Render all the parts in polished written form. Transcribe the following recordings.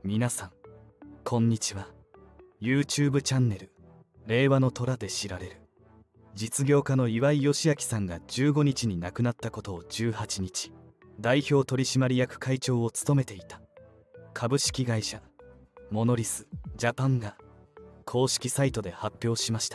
皆さんこんにちは。 YouTube チャンネル令和の虎で知られる実業家の岩井義明さんが15日に亡くなったことを18日、代表取締役会長を務めていた株式会社モノリスジャパンが公式サイトで発表しました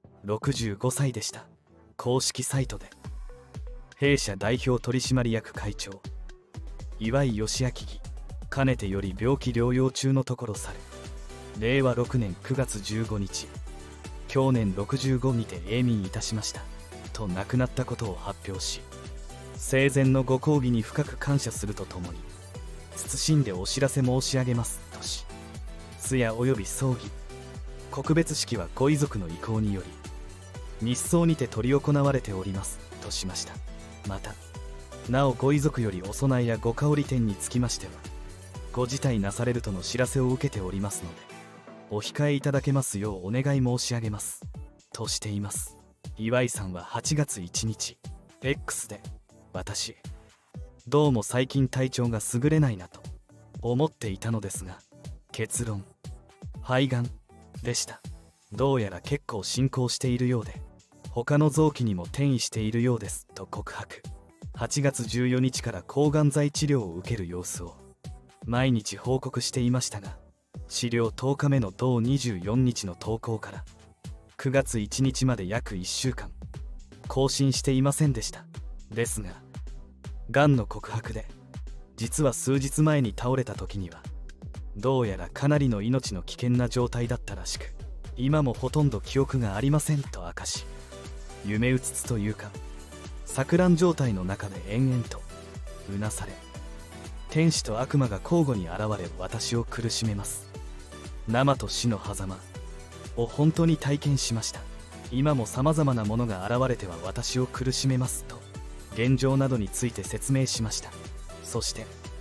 。65歳でした。公式サイトで弊社代表取締役会長岩井義明議かねてより病気療養中のところ去る。令和6年9月15日、去年65にて永眠いたしましたと亡くなったことを発表し、生前のご厚誼に深く感謝するとともに謹んでお知らせ申し上げますとし、通夜及び葬儀告別式はご遺族の意向により密葬にて執り行われておりますとしました。またなおご遺族よりお供えやご香り点につきましてはご辞退なされるとの知らせを受けておりますので、お控えいただけますようお願い申し上げますとしています。岩井さんは8月1日 X で、私どうも最近体調が優れないなと思っていたのですが、結論肺がんでした。どうやら結構進行しているようで他の臓器にも転移しているようですと告白。8月14日から抗がん剤治療を受ける様子を毎日報告していましたが、治療10日目の同24日の投稿から9月1日まで約1週間更新していませんでした。ですががんの告白で実は数日前に倒れた時にはどうやらかなりの命の危険な状態だったらしく、今もほとんど記憶がありませんと明かし、夢うつつというか錯乱状態の中で延々とうなされ、天使と悪魔が交互に現れ私を苦しめます。生と死の狭間を本当に体験しました。今もさまざまなものが現れては私を苦しめますと現状などについて説明しました。そして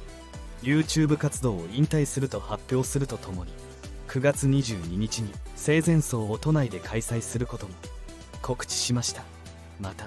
YouTube 活動を引退すると発表するとともに9月22日に生前葬を都内で開催することも告知しました。また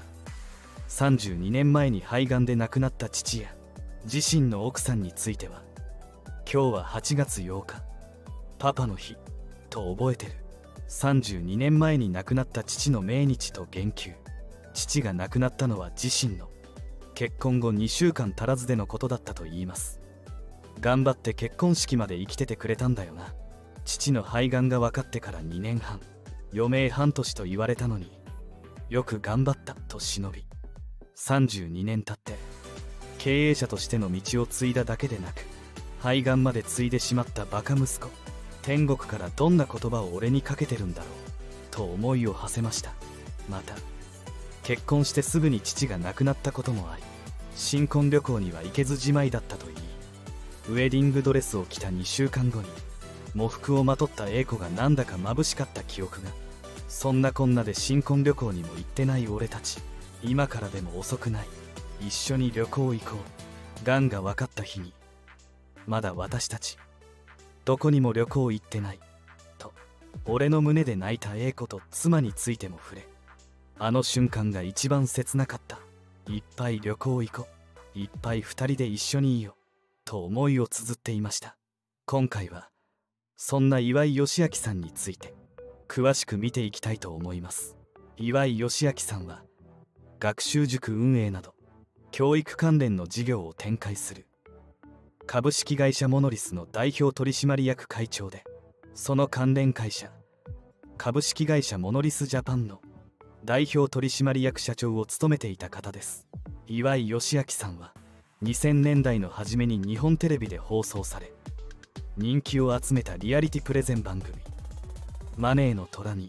32年前に肺がんで亡くなった父や自身の奥さんについては、今日は8月8日パパの日と覚えてる。32年前に亡くなった父の命日と言及。父が亡くなったのは自身の結婚後2週間足らずでのことだったといいます。頑張って結婚式まで生きててくれたんだよな。父の肺がんが分かってから2年半、余命半年と言われたのによく頑張ったと忍び、32年経って経営者としての道を継いだだけでなく肺がんまで継いでしまったバカ息子、天国からどんな言葉を俺にかけてるんだろうと思いを馳せました。また結婚してすぐに父が亡くなったこともあり、新婚旅行には行けずじまいだったといい、ウェディングドレスを着た2週間後に喪服をまとった英子がなんだか眩しかった記憶が。そんなこんなで新婚旅行にも行ってない俺たち、今からでも遅くない、一緒に旅行行こう。がんが分かった日にまだ私たちどこにも旅行行ってないと俺の胸で泣いた英子と妻についても触れ、あの瞬間が一番切なかった。いっぱい旅行行こう、いっぱい二人で一緒にいようと思いを綴っていました。今回はそんな岩井義明さんについて詳しく見ていきたいと思います。岩井義明さんは学習塾運営など教育関連の事業を展開する株式会社モノリスの代表取締役会長で、その関連会社株式会社モノリスジャパンの代表取締役社長を務めていた方です。岩井義明さんは2000年代の初めに日本テレビで放送され人気を集めたリアリティプレゼン番組マネーの虎に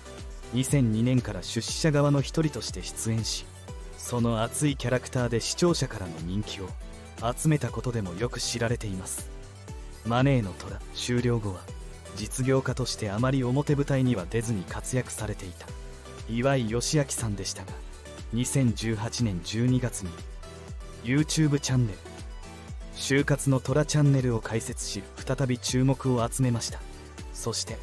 2002年から出資者側の一人として出演し、その熱いキャラクターで視聴者からの人気を集めたことでもよく知られています。マネーの虎終了後は実業家としてあまり表舞台には出ずに活躍されていた岩井義明さんでしたが、2018年12月に YouTube チャンネル就活の虎チャンネルを開設し再び注目を集めました。そして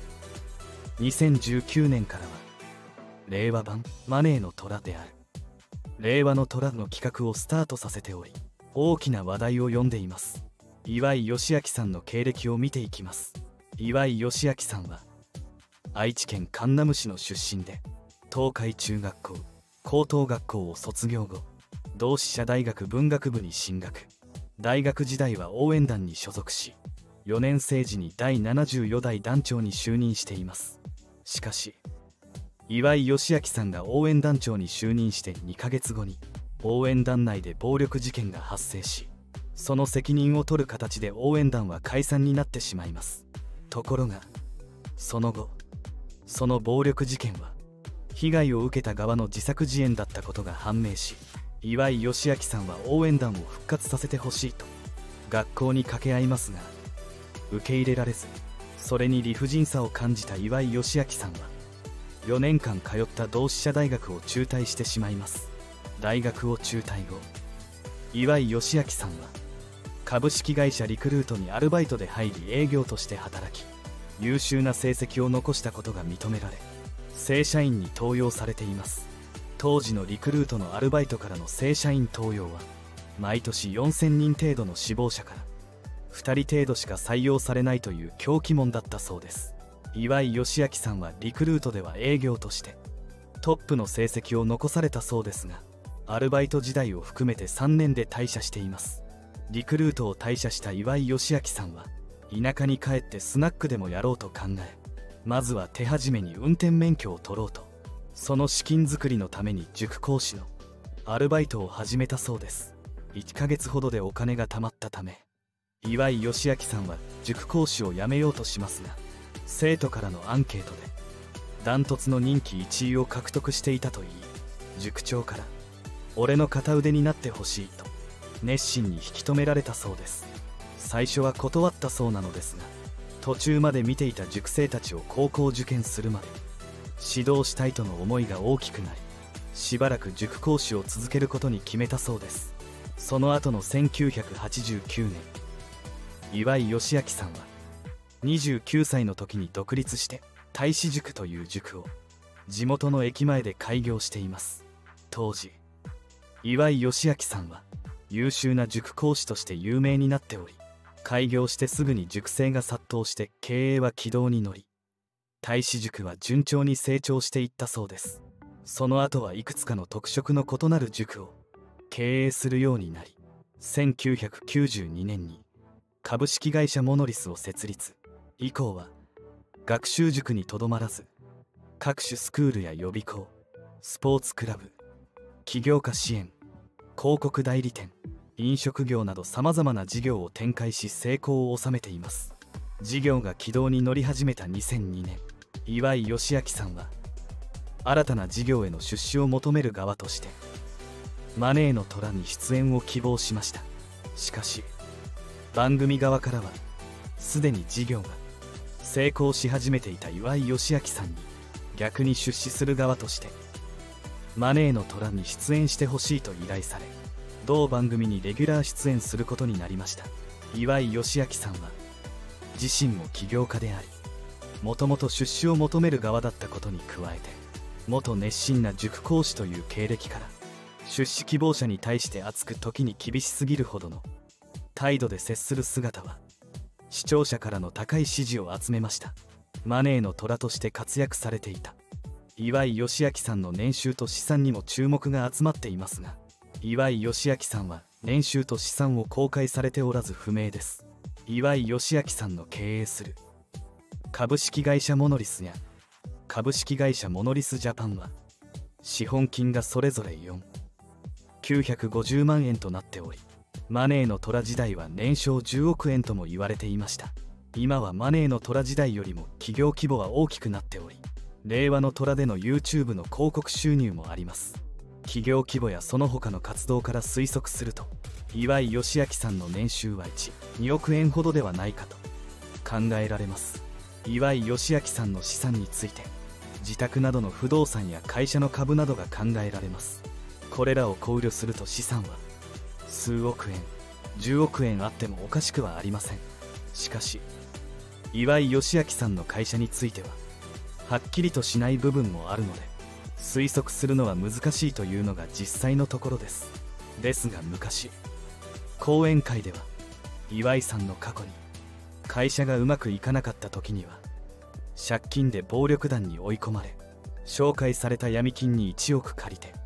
2019年からは令和版マネーの虎である令和の虎の企画をスタートさせており、大きな話題を呼んでいます。 岩井義明さんの経歴を見ていきます。岩井義明さんは愛知県江南市の出身で、東海中学校高等学校を卒業後、同志社大学文学部に進学。大学時代は応援団に所属し、4年生時に第74代団長に就任しています。しかし岩井義明さんが応援団長に就任して2ヶ月後に応援団内で暴力事件が発生し、その責任を取る形で応援団は解散になってしまいます。ところがその後、その暴力事件は被害を受けた側の自作自演だったことが判明し、岩井義明さんは応援団を復活させてほしいと学校に掛け合いますが、受け入れられず、それに理不尽さを感じた岩井義明さんは4年間通った同志社大学を中退してしまいます。大学を中退後、岩井義明さんは株式会社リクルートにアルバイトで入り営業として働き、優秀な成績を残したことが認められ、正社員に登用されています。当時のリクルートのアルバイトからの正社員登用は毎年4000人程度の志望者から2人程度しか採用されないという狂気門だったそうです。岩井義明さんはリクルートでは営業としてトップの成績を残されたそうですが、アルバイト時代を含めて3年で退社しています。リクルートを退社した岩井義明さんは田舎に帰ってスナックでもやろうと考え、まずは手始めに運転免許を取ろうと、その資金作りのために塾講師のアルバイトを始めたそうです。1ヶ月ほどでお金が貯まったため、岩井義明さんは塾講師を辞めようとしますが、生徒からのアンケートでダントツの人気1位を獲得していたといい、塾長から俺の片腕になってほしいと熱心に引き止められたそうです。最初は断ったそうなのですが、途中まで見ていた塾生たちを高校受験するまで指導したいとの思いが大きくなり、しばらく塾講師を続けることに決めたそうです。その後の1989年、岩井義明さんは29歳の時に独立して太子塾という塾を地元の駅前で開業しています。当時岩井義明さんは優秀な塾講師として有名になっており、開業してすぐに塾生が殺到して経営は軌道に乗り、太子塾は順調に成長していったそうです。その後はいくつかの特色の異なる塾を経営するようになり、1992年に株式会社モノリスを設立。以降は学習塾にとどまらず、各種スクールや予備校、スポーツクラブ、起業家支援、広告代理店、飲食業などさまざまな事業を展開し成功を収めています。事業が軌道に乗り始めた2002年、岩井義明さんは新たな事業への出資を求める側としてマネーの虎に出演を希望しました。しかし番組側からはすでに事業が成功し始めていた岩井義明さんに逆に出資する側としてマネーの虎に出演してほしいと依頼され、同番組にレギュラー出演することになりました。岩井義明さんは自身も起業家であり、もともと出資を求める側だったことに加えて、元熱心な塾講師という経歴から出資希望者に対して熱く時に厳しすぎるほどの態度で接する姿は視聴者からの高い支持を集めました。マネーの虎として活躍されていた岩井義明さんの年収と資産にも注目が集まっていますが、岩井義明さんは年収と資産を公開されておらず不明です。岩井義明さんの経営する株式会社モノリスや株式会社モノリスジャパンは資本金がそれぞれ950万円となっており、マネーの虎時代は年商10億円とも言われていました。今はマネーの虎時代よりも企業規模は大きくなっており、令和の虎での YouTube の広告収入もあります。企業規模やその他の活動から推測すると、岩井義明さんの年収は2億円ほどではないかと考えられます。岩井義明さんの資産について、自宅などの不動産や会社の株などが考えられます。これらを考慮すると資産は数億円、10億円あってもおかしくはありません。しかし岩井義明さんの会社についてははっきりとしない部分もあるので、推測するのは難しいというのが実際のところです。ですが昔講演会では岩井さんの過去に会社がうまくいかなかった時には借金で暴力団に追い込まれ、紹介された闇金に1億借りて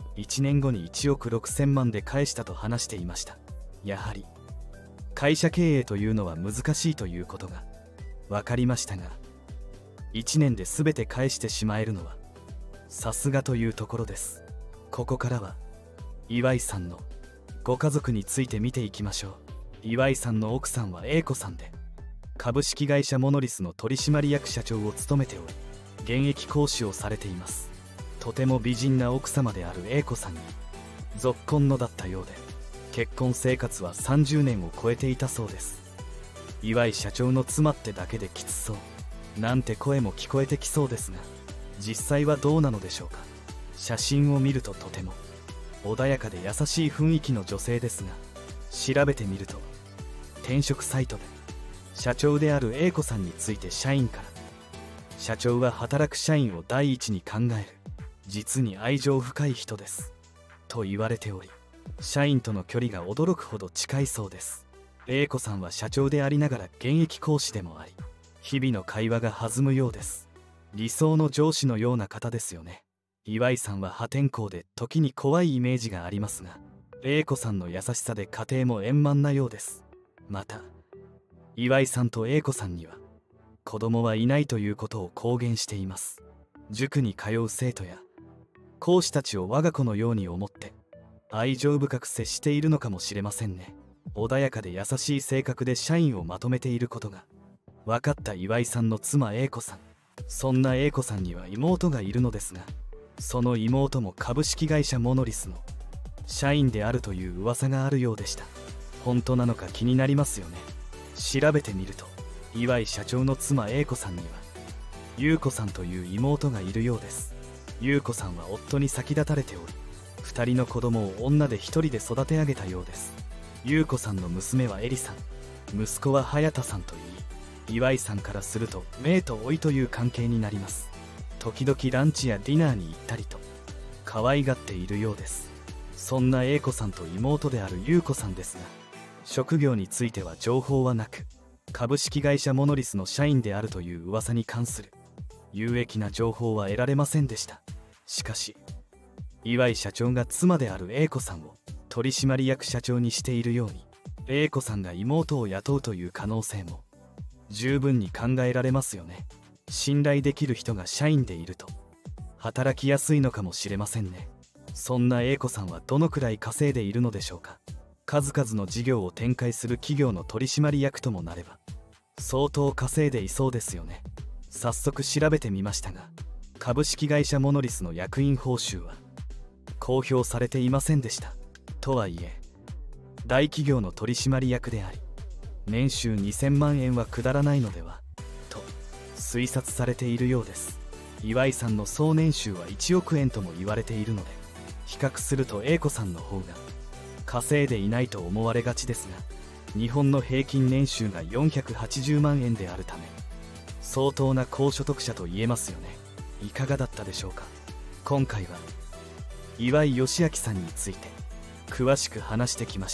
1年後に1億6000万で返したと話していました。やはり会社経営というのは難しいということが分かりましたが、1年で全て返してしまえるのはさすがというところです。ここからは岩井さんのご家族について見ていきましょう。岩井さんの奥さんは英子さんで、株式会社モノリスの取締役社長を務めており、現役講師をされています。とても美人な奥様である英子さんにぞっこんのだったようで、結婚生活は30年を超えていたそうです。岩井社長の妻ってだけできつそうなんて声も聞こえてきそうですが、実際はどうなのでしょうか。写真を見るととても穏やかで優しい雰囲気の女性ですが、調べてみると転職サイトで社長である英子さんについて社員から、社長は働く社員を第一に考える実に愛情深い人ですと言われており、社員との距離が驚くほど近いそうです。英子さんは社長でありながら現役講師でもあり、日々の会話が弾むようです。理想の上司のような方ですよね。岩井さんは破天荒で時に怖いイメージがありますが、英子さんの優しさで家庭も円満なようです。また岩井さんと英子さんには子供はいないということを公言しています。塾に通う生徒や講師たちを我が子のように思って愛情深く接しているのかもしれませんね。穏やかで優しい性格で社員をまとめていることが分かった岩井さんの妻英子さん。そんな英子さんには妹がいるのですが、その妹も株式会社モノリスの社員であるという噂があるようでした。本当なのか気になりますよね。調べてみると岩井社長の妻英子さんには優子さんという妹がいるようです。優子さんは夫に先立たれており、2人の子供を女で1人で育て上げたようです。優子さんの娘はエリさん、息子は早田さんといい、岩井さんからすると姪と甥という関係になります。時々ランチやディナーに行ったりと可愛がっているようです。そんな英子さんと妹である優子さんですが、職業については情報はなく、株式会社モノリスの社員であるという噂に関する有益な情報は得られませんでした。しかし岩井社長が妻である英子さんを取締役社長にしているように、英子さんが妹を雇うという可能性も十分に考えられますよね。信頼できる人が社員でいると働きやすいのかもしれませんね。そんな英子さんはどのくらい稼いでいるのでしょうか。数々の事業を展開する企業の取締役ともなれば相当稼いでいそうですよね。早速調べてみましたが、株式会社モノリスの役員報酬は公表されていませんでした。とはいえ大企業の取締役であり、年収2000万円は下らないのではと推察されているようです。岩井さんの総年収は1億円とも言われているので、比較すると英子さんの方が稼いでいないと思われがちですが、日本の平均年収が480万円であるため相当な高所得者と言えますよね。いかがだったでしょうか。今回は岩井義明さんについて詳しく話してきました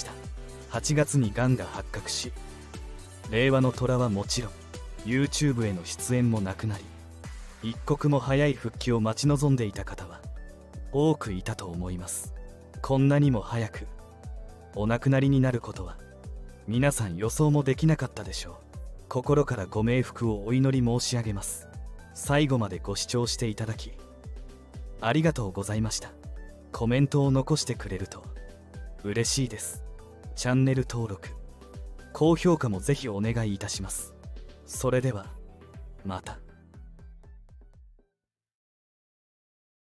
。8月にがんが発覚し、令和の虎はもちろん YouTube への出演もなくなり、一刻も早い復帰を待ち望んでいた方は多くいたと思います。こんなにも早くお亡くなりになることは皆さん予想もできなかったでしょう。心からご冥福をお祈り申し上げます。最後までご視聴していただきありがとうございました。コメントを残してくれると嬉しいです。チャンネル登録、高評価もぜひお願いいたします。それではまた。